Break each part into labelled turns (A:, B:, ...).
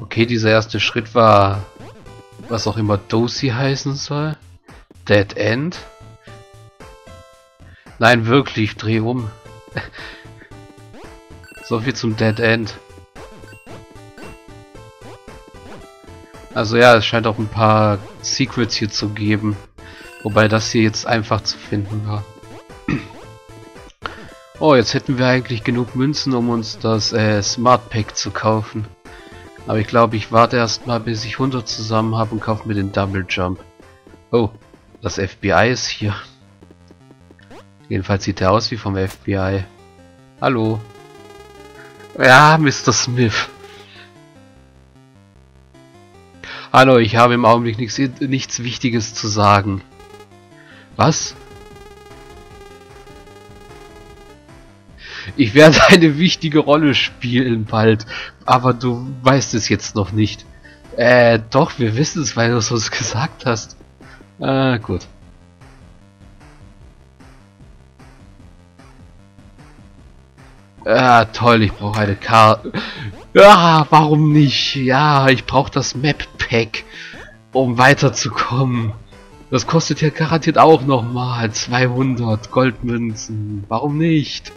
A: Okay, dieser erste Schritt war, was auch immer Dosi heißen soll. Dead End. Nein, wirklich, dreh um. So viel zum Dead End. Also ja, es scheint auch ein paar Secrets hier zu geben. Wobei das hier jetzt einfach zu finden war. Oh, jetzt hätten wir eigentlich genug Münzen, um uns das Smart Pack zu kaufen. Aber ich glaube, ich warte erstmal, bis ich 100 zusammen habe und kaufe mir den Double Jump. Oh, das FBI ist hier. Jedenfalls sieht er aus wie vom FBI. Hallo. Ja, Mr. Smith. Hallo, ich habe im Augenblick nichts Wichtiges zu sagen. Was? Ich werde eine wichtige Rolle spielen bald, aber du weißt es jetzt noch nicht. Doch, wir wissen es, weil du es uns gesagt hast. Gut. Toll, ich brauche eine Karte. Ja, warum nicht? Ja, ich brauche das Map Pack, um weiterzukommen. Das kostet ja garantiert auch nochmal 200 Goldmünzen. Warum nicht?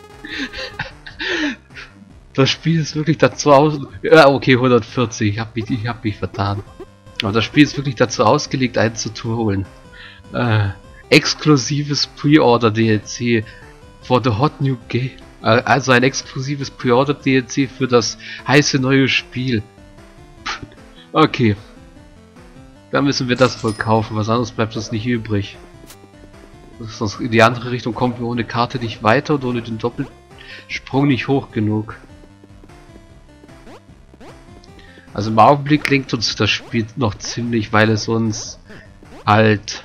A: Das Spiel ist wirklich dazu aus... Ja, okay, 140. Ich hab mich vertan. Aber das Spiel ist wirklich dazu ausgelegt, einen zu holen. Exklusives Pre-Order DLC for the Hot New Game. Also ein exklusives Pre-Order DLC für das heiße neue Spiel. Okay. Dann müssen wir das wohl kaufen, was anderes bleibt uns nicht übrig. Sonst in die andere Richtung kommen wir ohne Karte nicht weiter und ohne den Doppelsprung nicht hoch genug. Also im Augenblick klingt uns das Spiel noch ziemlich, weil es uns halt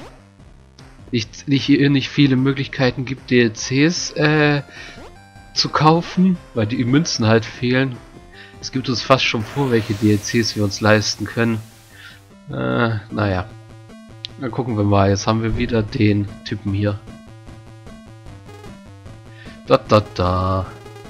A: nicht viele Möglichkeiten gibt, DLCs zu kaufen, weil die Münzen halt fehlen. Es gibt uns fast schon vor, welche DLCs wir uns leisten können. Naja. Dann gucken wir mal. Jetzt haben wir wieder den Typen hier. Da.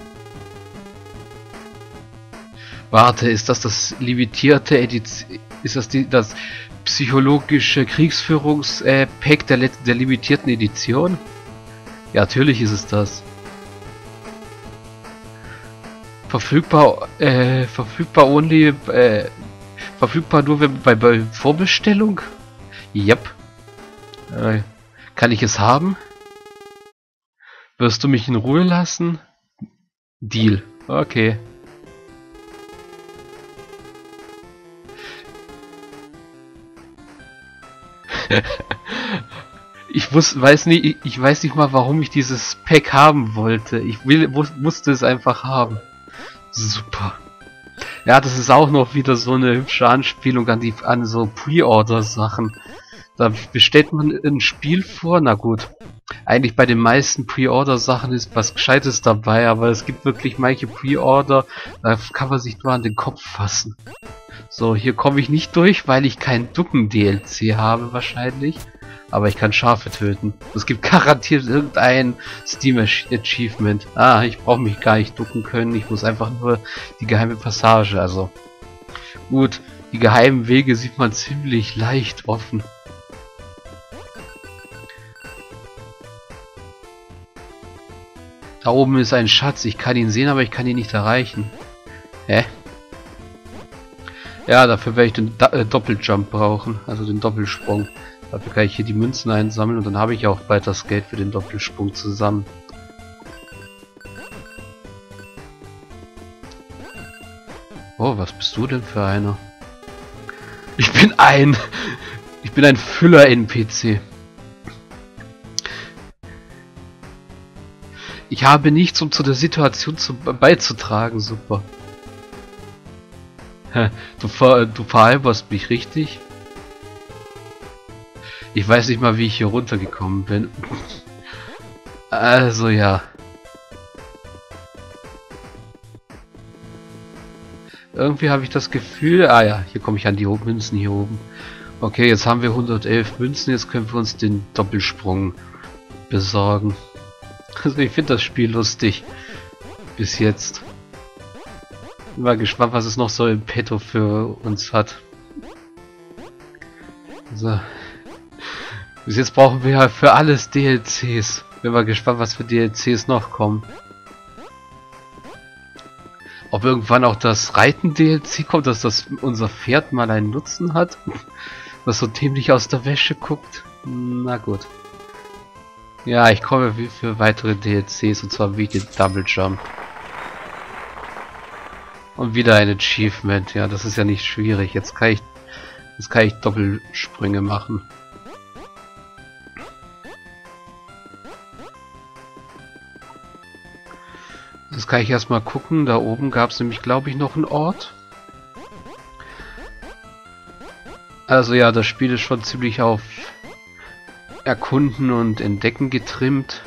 A: Warte, ist das limitierte Edition? Ist das das psychologische Kriegsführungs-Pack der limitierten Edition? Ja, natürlich ist es das. Verfügbar nur bei Vorbestellung? Yep. Kann ich es haben? Wirst du mich in Ruhe lassen? Deal. Okay. Ich weiß nicht mal, warum ich dieses Pack haben wollte. Ich musste es einfach haben. Super. Ja, das ist auch noch wieder so eine hübsche Anspielung an so Pre-Order-Sachen. Da bestellt man ein Spiel vor, na gut. Eigentlich bei den meisten Pre-Order-Sachen ist was Gescheites dabei, aber es gibt wirklich manche Pre-Order, da kann man sich nur an den Kopf fassen. So, hier komme ich nicht durch, weil ich kein Ducken-DLC habe wahrscheinlich. Aber ich kann Schafe töten. Es gibt garantiert irgendein Steam-Achievement. Ah, ich brauche mich gar nicht ducken können. Ich muss einfach nur die geheime Passage. Also gut, die geheimen Wege sieht man ziemlich leicht offen. Da oben ist ein Schatz. Ich kann ihn sehen, aber ich kann ihn nicht erreichen. Hä? Ja, dafür werde ich den Doppeljump brauchen. Also den Doppelsprung. Dafür kann ich hier die Münzen einsammeln und dann habe ich auch bald das Geld für den Doppelsprung zusammen. Oh, was bist du denn für einer? Ich bin ein Füller-NPC. Ich habe nichts, um zu der Situation beizutragen. Super. Du veralberst mich, richtig? Ich weiß nicht mal, wie ich hier runtergekommen bin. Also ja. Irgendwie habe ich das Gefühl... Ah ja, hier komme ich an die Münzen hier oben. Okay, jetzt haben wir 111 Münzen, jetzt können wir uns den Doppelsprung besorgen. Also ich finde das Spiel lustig. Bis jetzt. Bin mal gespannt, was es noch so im Petto für uns hat. So. Bis jetzt brauchen wir ja für alles DLCs. Bin mal gespannt, was für DLCs noch kommen. Ob irgendwann auch das Reiten-DLC kommt, dass das unser Pferd mal einen Nutzen hat. Was so dämlich aus der Wäsche guckt. Na gut. Ja, ich komme für weitere DLCs, und zwar wie den Double Jump. Und wieder ein Achievement. Ja, das ist ja nicht schwierig. Jetzt kann ich Doppelsprünge machen. Das kann ich erstmal gucken. Da oben gab es nämlich, glaube ich, noch einen Ort. Also ja, das Spiel ist schon ziemlich auf Erkunden und Entdecken getrimmt.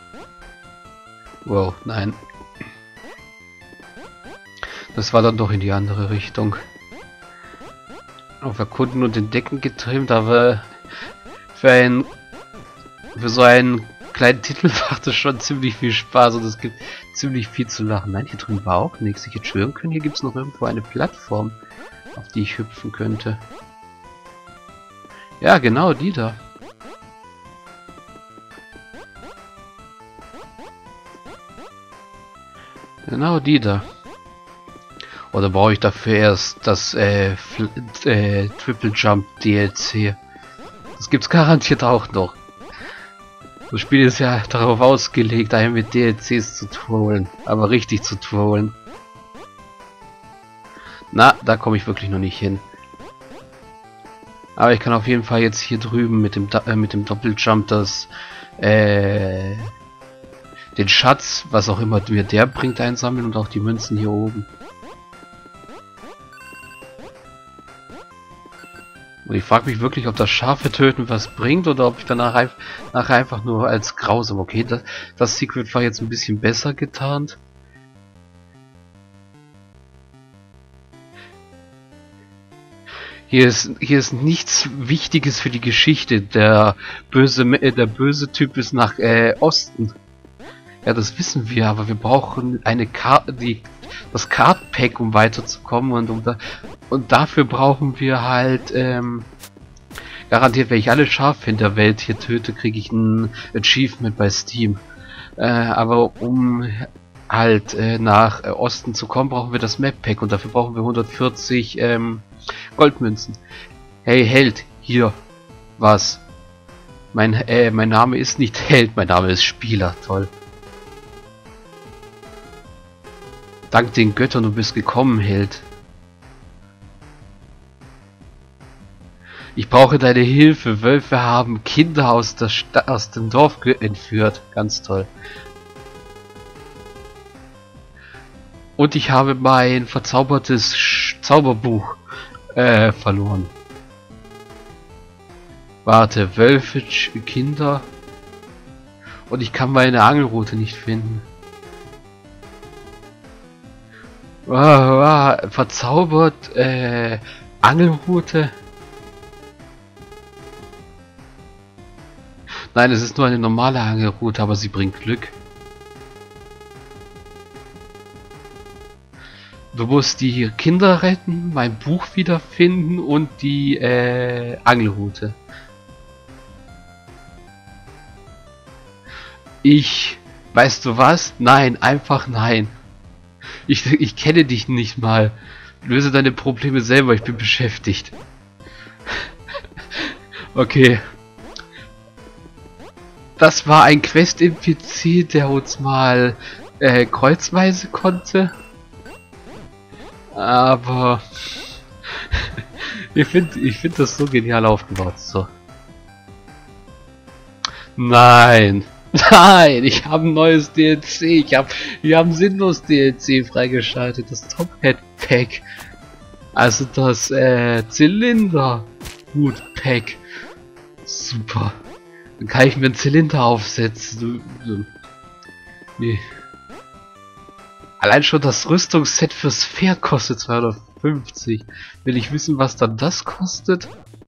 A: Wow, nein. Das war dann doch in die andere Richtung. Auf Erkunden und Entdecken getrimmt, aber für so einen kleinen Titel macht es schon ziemlich viel Spaß und es gibt ziemlich viel zu lachen. Nein, hier drüben war auch nichts. Ich hätte schwören können, hier gibt es noch irgendwo eine Plattform, auf die ich hüpfen könnte. Ja, genau, die da. Genau die da. Oder brauche ich dafür erst das Triple Jump DLC? Das gibt's garantiert auch noch. Das Spiel ist ja darauf ausgelegt, einen mit DLCs zu trollen. Aber richtig zu trollen. Na, da komme ich wirklich noch nicht hin. Aber ich kann auf jeden Fall jetzt hier drüben mit dem Doppeljump das den Schatz, was auch immer mir der bringt, einsammeln und auch die Münzen hier oben. Und ich frage mich wirklich, ob das Schafe töten was bringt oder ob ich danach nachher einfach nur als grausam. Okay, das Secret war jetzt ein bisschen besser getarnt. Hier ist nichts Wichtiges für die Geschichte. Der böse Typ ist nach Osten. Ja, das wissen wir, aber wir brauchen eine Karte, das Card-Pack, um weiterzukommen, und dafür brauchen wir halt garantiert, wenn ich alle Schafe in der Welt hier töte, kriege ich ein Achievement bei Steam. Aber um halt nach Osten zu kommen, brauchen wir das Map-Pack und dafür brauchen wir 140 Goldmünzen. Hey Held, hier, was? Mein Name ist nicht Held, mein Name ist Spieler, toll. Dank den Göttern, du bist gekommen, Held. Ich brauche deine Hilfe. Wölfe haben Kinder aus dem Dorf entführt. Ganz toll. Und ich habe mein verzaubertes Zauberbuch verloren. Warte, Wölfe, Kinder. Und ich kann meine Angelrute nicht finden. Verzaubert, Angelrute. Nein, es ist nur eine normale Angelrute, aber sie bringt Glück. Du musst die Kinder retten, mein Buch wiederfinden und die Angelrute. Weißt du was? Nein, einfach nein. Ich kenne dich nicht mal. Löse deine Probleme selber, ich bin beschäftigt. Okay. Das war ein Quest-NPC, der uns mal kreuzweise konnte. Aber ich find das so genial aufgebaut. So. Nein. Nein, ich habe ein neues DLC. Wir haben sinnlos DLC freigeschaltet. Das Top Hat Pack. Also das Zylinder Hut Pack. Super. Dann kann ich mir einen Zylinder aufsetzen. Nee. Allein schon das Rüstungsset fürs Pferd kostet 250. Will ich wissen, was dann das kostet?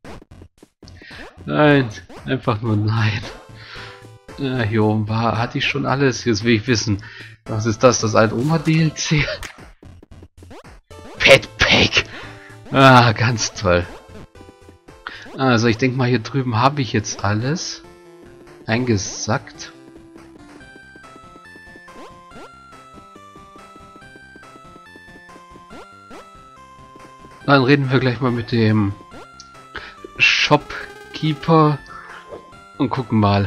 A: Nein, einfach nur nein. Hier oben hatte ich schon alles. Jetzt will ich wissen, was ist das? Das Alt-Oma DLC? Pet Pack. Ah, ganz toll. Also ich denke mal, hier drüben habe ich jetzt alles eingesackt. Dann reden wir gleich mal mit dem Shopkeeper und gucken mal.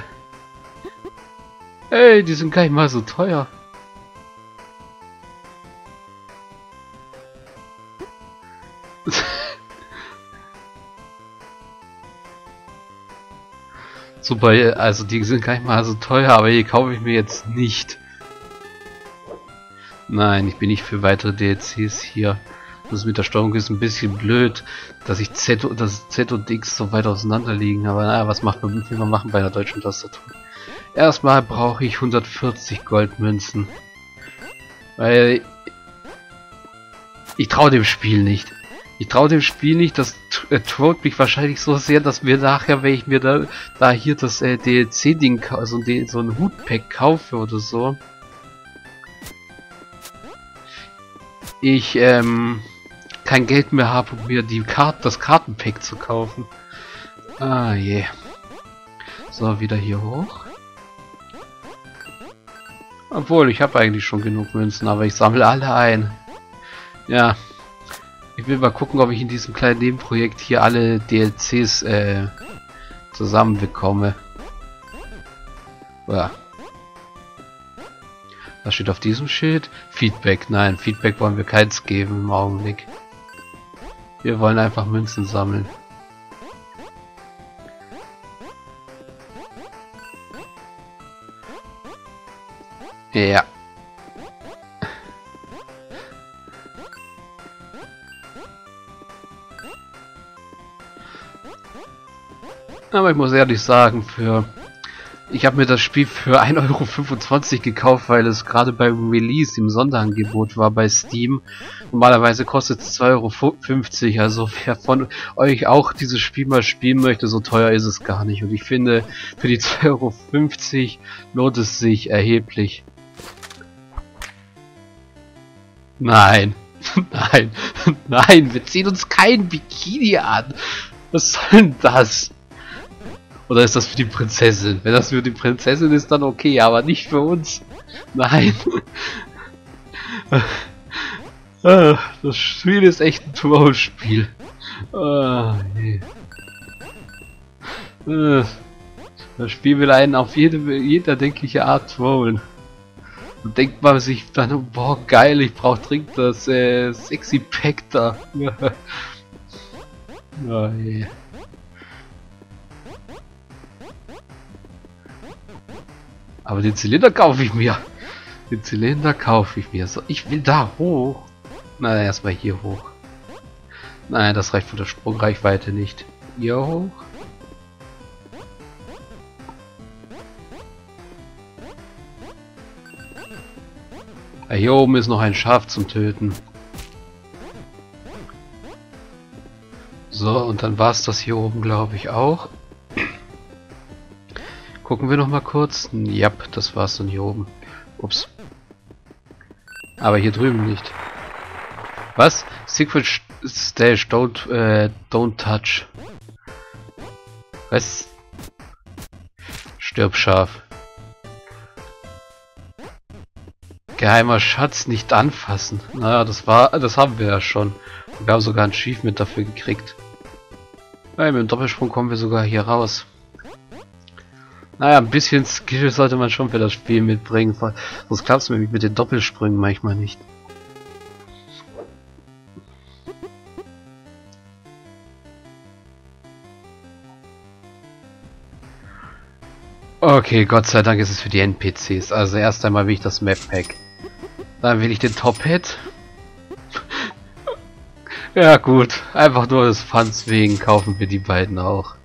A: Ey, die sind gar nicht mal so teuer. Super, also die sind gar nicht mal so teuer, aber die kaufe ich mir jetzt nicht. Nein, ich bin nicht für weitere DLCs hier. Das mit der Steuerung ist ein bisschen blöd, dass Z und X so weit auseinander liegen, aber naja, was macht man, will man machen bei einer deutschen Tastatur? Erstmal brauche ich 140 Goldmünzen. Weil ich traue dem Spiel nicht. Ich traue dem Spiel nicht, das trollt mich wahrscheinlich so sehr, dass mir nachher, wenn ich mir da hier das DLC-Ding, also so ein Hutpack kaufe oder so, ich kein Geld mehr habe, um mir das Kartenpack zu kaufen. Ah je. So, wieder hier hoch. Obwohl, ich habe eigentlich schon genug Münzen, aber ich sammle alle ein. Ja. Ich will mal gucken, ob ich in diesem kleinen Nebenprojekt hier alle DLCs zusammen bekomme. Ja. Was steht auf diesem Schild? Feedback. Nein, Feedback wollen wir keins geben im Augenblick. Wir wollen einfach Münzen sammeln. Ja. Aber ich muss ehrlich sagen, ich habe mir das Spiel für 1,25 € gekauft, weil es gerade beim Release im Sonderangebot war bei Steam. Normalerweise kostet es 2,50 €, also wer von euch auch dieses Spiel mal spielen möchte, so teuer ist es gar nicht. Und ich finde, für die 2,50 € lohnt es sich erheblich. Nein, nein, nein, wir ziehen uns kein Bikini an. Was soll denn das? Oder ist das für die Prinzessin? Wenn das für die Prinzessin ist, dann okay, aber nicht für uns. Nein. Das Spiel ist echt ein Troll-Spiel. Das Spiel will einen auf jede erdenkliche Art trollen. Und denkt man sich dann, boah geil, ich brauch dringend das sexy Pack da. Oh je. Aber den Zylinder kaufe ich mir. Den Zylinder kaufe ich mir. So, ich will da hoch. Na, erstmal hier hoch. Nein, das reicht von der Sprungreichweite nicht. Hier hoch. Hier oben ist noch ein Schaf zum Töten. So, und dann war es das hier oben, glaube ich, auch. Gucken wir noch mal kurz. Ja, das war's dann hier oben. Ups. Aber hier drüben nicht. Was? Secret Stage, don't touch. Was? Stirb Schaf. Geheimer Schatz nicht anfassen. Naja, das haben wir ja schon. Wir haben sogar ein Achievement dafür gekriegt. Ja, mit dem Doppelsprung kommen wir sogar hier raus. Naja, ein bisschen Skill sollte man schon für das Spiel mitbringen, sonst klappt es nämlich mit den Doppelsprüngen manchmal nicht. Okay, Gott sei Dank ist es für die NPCs. Also erst einmal will ich das Map Pack. Dann will ich den Top Hat. Ja gut, einfach nur des Funs wegen kaufen wir die beiden auch.